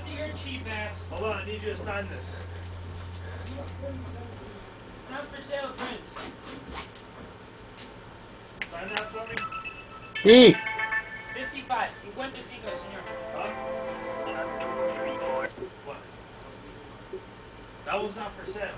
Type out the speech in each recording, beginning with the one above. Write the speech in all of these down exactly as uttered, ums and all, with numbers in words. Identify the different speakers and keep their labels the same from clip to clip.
Speaker 1: to your cheap ass.
Speaker 2: Hold on, I need you to sign this.
Speaker 1: It's not for sale, Prince.
Speaker 2: Sign that for me.
Speaker 3: Sí.
Speaker 1: fifty-five. cincuenta y cinco, señor.
Speaker 2: Huh? What? That was not for sale.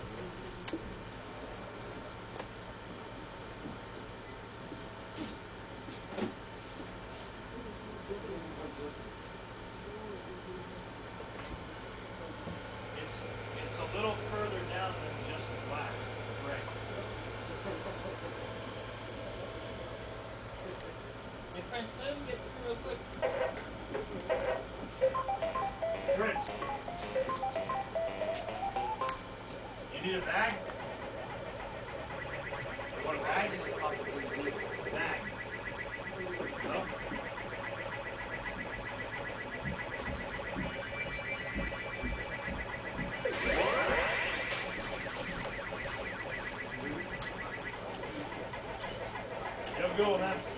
Speaker 2: It's it's a little further down than just black. Right.
Speaker 1: Hey, Prince, let him get through real quick.
Speaker 2: Prince. You need a bag? You want a bag? Bag. No? You have a good one, man.